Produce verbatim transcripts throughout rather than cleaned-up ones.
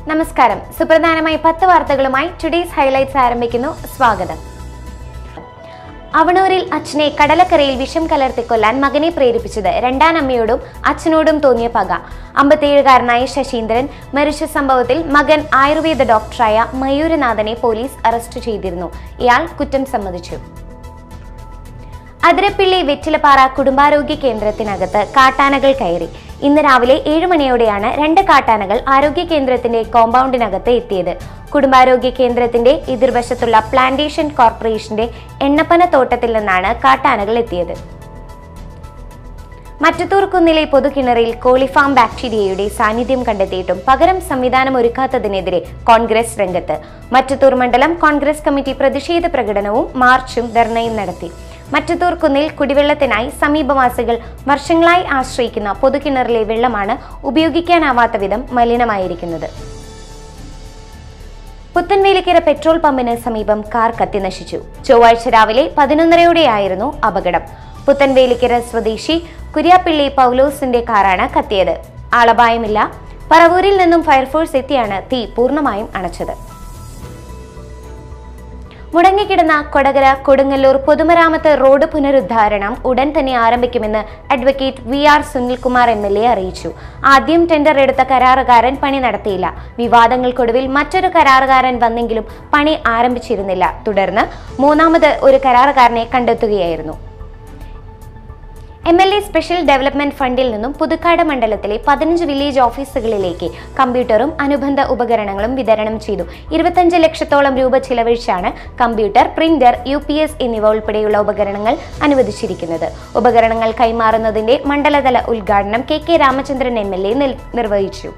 നമസ്കാരം. സുപ്രധാനമായി പത്ത് വാർത്തകളുമായി ടുഡേസ് ഹൈലൈറ്റ്സ് ആരംഭിക്കുന്നു. സ്വാഗതം. അവണൂരിൽ അച്ഛനെ കടലക്കരയിൽ വിഷം കലർത്തി കൊല്ലാൻ മകനെ പ്രേരിപ്പിച്ചത് രണ്ടാനമ്മയോടും അച്ഛനോടും തോന്നിയ പക. അമ്പത്തിയേഴുകാരനായ ശശീന്ദ്രൻ മരിച്ച സംഭവത്തിൽ മകൻ ആയുർവേദ ഡോക്ടറായ മയൂരനാഥനെ പോലീസ് അറസ്റ്റ് ചെയ്തിരുന്നു. ഇയാൾ കുറ്റം സമ്മതിച്ചു. അതിരപ്പിള്ളി വെറ്റിലപ്പാറ കുടുംബാരോഗ്യ കേന്ദ്രത്തിനകത്ത് കാട്ടാനകൾ കയറി. ഇന്ന് രാവിലെ ഏഴു മണിയോടെയാണ് രണ്ട് കാട്ടാനകൾ ആരോഗ്യ കേന്ദ്രത്തിന്റെ കോമ്പൗണ്ടിനകത്ത് എത്തിയത്. കുടുംബാരോഗ്യ കേന്ദ്രത്തിന്റെ എതിർവശത്തുള്ള പ്ലാന്റേഷൻ കോർപ്പറേഷന്റെ എണ്ണപ്പന തോട്ടത്തിൽ നിന്നാണ് കാട്ടാനകൾ എത്തിയത്. മറ്റത്തൂർ കുന്നിലെ പൊതുകിണറിൽ കോളിഫാം ബാക്ടീരിയയുടെ സാന്നിധ്യം കണ്ടെത്തിയിട്ടും പകരം സംവിധാനം ഒരുക്കാത്തതിനെതിരെ കോൺഗ്രസ് രംഗത്ത്. മറ്റത്തൂർ മണ്ഡലം കോൺഗ്രസ് കമ്മിറ്റി പ്രതിഷേധ പ്രകടനവും മാർച്ചും ധർണയും നടത്തി. മറ്റത്തൂർ കുന്നിൽ കുടിവെള്ളത്തിനായി സമീപവാസികൾ വർഷങ്ങളായി ആശ്രയിക്കുന്ന പൊതുകിണറിലെ വെള്ളമാണ് ഉപയോഗിക്കാനാവാത്ത വിധം മലിനമായിരിക്കുന്നത്. പുത്തൻവേലിക്കര പെട്രോൾ പമ്പിന് സമീപം കാർ കത്തിനശിച്ചു. ചൊവ്വാഴ്ച രാവിലെ പതിനൊന്നരയോടെയായിരുന്നു അപകടം. പുത്തൻവേലിക്കര സ്വദേശി കുര്യാപ്പിള്ളി പൗലോസിന്റെ കാറാണ് കത്തിയത്. ആളപായമില്ല. പറവൂരിൽ നിന്നും ഫയർഫോഴ്സ് എത്തിയാണ് തീ പൂർണ്ണമായും അണച്ചത്. മുടങ്ങിക്കിടന്ന കൊടകര കൊടുങ്ങല്ലൂർ പൊതുമരാമത്ത് റോഡ് പുനരുദ്ധാരണം ഉടൻ തന്നെ ആരംഭിക്കുമെന്ന് advocate V R Sunilkumar M L A അറിയിച്ചു. ആദ്യം ടെൻഡർ എടുത്ത കരാറുകാരൻ പണി നടത്തിയില്ല. വിവാദങ്ങൾക്കൊടുവിൽ മറ്റൊരു കരാറുകാരൻ വന്നെങ്കിലും പണി ആരംഭിച്ചിരുന്നില്ല. തുടർന്ന് മൂന്നാമത് ഒരു കരാറുകാരനെ കണ്ടെത്തുകയായിരുന്നു. M L A special development ഫണ്ടിൽ നിന്നും പുതുക്കാട് മണ്ഡലത്തിലെ പതിനഞ്ച് വില്ലേജ് ഓഫീസുകളിലേക്ക് കമ്പ്യൂട്ടറും അനുബന്ധ ഉപകരണങ്ങളും വിതരണം ചെയ്തു. ഇരുപത്തഞ്ച് ലക്ഷത്തോളം രൂപ ചിലവഴിച്ചാണ് computer, printer, U P S എന്നിവ ഉൾപ്പെടെയുള്ള ഉപകരണങ്ങൾ അനുവദിച്ചിരിക്കുന്നത്. ഉപകരണങ്ങൾ കൈമാറുന്നതിന്റെ മണ്ഡലതല ഉദ്ഘാടനം K K Ramachandran M L A നിർവഹിച്ചു.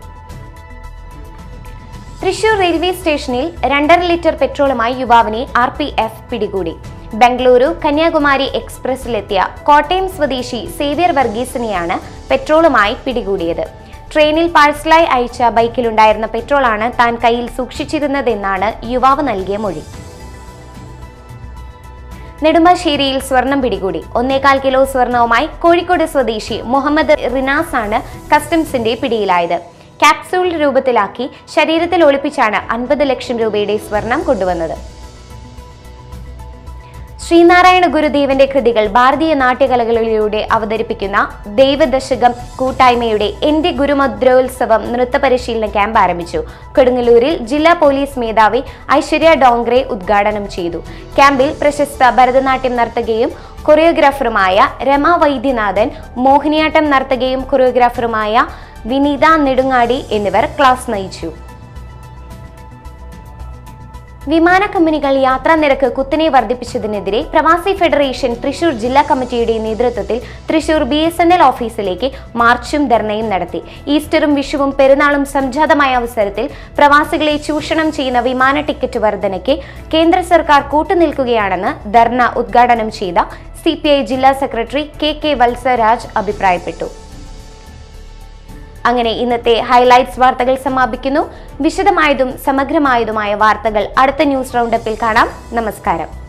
തൃശൂർ റെയിൽവേ സ്റ്റേഷനിൽ രണ്ടര ലിറ്റർ പെട്രോളുമായി യുവാവിനെ ആർ പി എഫ് പിടികൂടി. ബംഗളൂരു കന്യാകുമാരി എക്സ്പ്രസിലെത്തിയ കോട്ടയം സ്വദേശി സേവ്യർ വർഗീസിനെയാണ് പെട്രോളുമായി പിടികൂടിയത്. ട്രെയിനിൽ പാഴ്സലായി അയച്ച ബൈക്കിലുണ്ടായിരുന്ന പെട്രോളാണ് താൻ കയ്യിൽ സൂക്ഷിച്ചിരുന്നതെന്നാണ് യുവാവ് നൽകിയ മൊഴി. നെടുമ്പാശ്ശേരിയിൽ സ്വർണം പിടികൂടി. ഒന്നേകാൽ കിലോ സ്വർണവുമായി കോഴിക്കോട് സ്വദേശി മുഹമ്മദ് റിനാസ് ആണ് കസ്റ്റംസിന്റെ പിടിയിലായത്. ക്യാപ്സൂൾ രൂപത്തിലാക്കി ശരീരത്തിൽ ഒളിപ്പിച്ചാണ് അൻപത് ലക്ഷം രൂപയുടെ സ്വർണം കൊണ്ടുവന്നത്. ശ്രീനാരായണ ഗുരുദേവന്റെ കൃതികൾ ഭാരതീയ നാട്യകലകളിലൂടെ അവതരിപ്പിക്കുന്ന ദൈവദശകം കൂട്ടായ്മയുടെ എന്റെ ഗുരുമുദ്രോത്സവം നൃത്ത പരിശീലന ക്യാമ്പ് ആരംഭിച്ചു. കൊടുങ്ങല്ലൂരിൽ ജില്ലാ പോലീസ് മേധാവി ഐശ്വര്യ ഡോങ്റെ ഉദ്ഘാടനം ചെയ്തു. ക്യാമ്പിൽ പ്രശസ്ത ഭരതനാട്യം നർത്തകയും കൊറിയോഗ്രാഫറുമായ രമ വൈദ്യനാഥൻ, മോഹിനിയാട്ടം നർത്തകയും കൊറിയോഗ്രാഫറുമായ വിനീത നെടുങ്ങാടി എന്നിവർ ക്ലാസ് നയിച്ചു. വിമാന കമ്പനികൾ യാത്രാ നിരക്ക് കുത്തനെ വർദ്ധിപ്പിച്ചതിനെതിരെ പ്രവാസി ഫെഡറേഷൻ തൃശൂർ ജില്ലാ കമ്മിറ്റിയുടെ നേതൃത്വത്തിൽ Thrissur B S N L ഓഫീസിലേക്ക് മാർച്ചും ധർണയും നടത്തി. ഈസ്റ്ററും വിഷുവും പെരുന്നാളും സംജാതമായ അവസരത്തിൽ പ്രവാസികളെ ചൂഷണം ചെയ്യുന്ന വിമാന ടിക്കറ്റ് വർധനയ്ക്ക് കേന്ദ്ര സർക്കാർ കൂട്ടുനിൽക്കുകയാണെന്ന് ധർണ ഉദ്ഘാടനം ചെയ്ത സി പി ഐ ജില്ലാ സെക്രട്ടറി കെ കെ വത്സരാജ് അഭിപ്രായപ്പെട്ടു. അങ്ങനെ ഇന്നത്തെ ഹൈലൈറ്റ്സ് വാർത്തകൾ സമാപിക്കുന്നു. വിശദമായതും സമഗ്രമായതുമായ വാർത്തകൾ അടുത്ത ന്യൂസ് റൗണ്ടപ്പിൽ കാണാം. നമസ്കാരം.